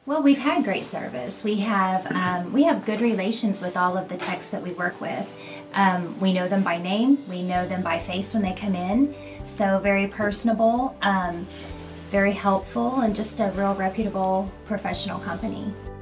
Well, we've had great service. We have good relations with all of the techs that we work with. We know them by name. We know them by face when they come in. So very personable, very helpful, and just a real reputable professional company.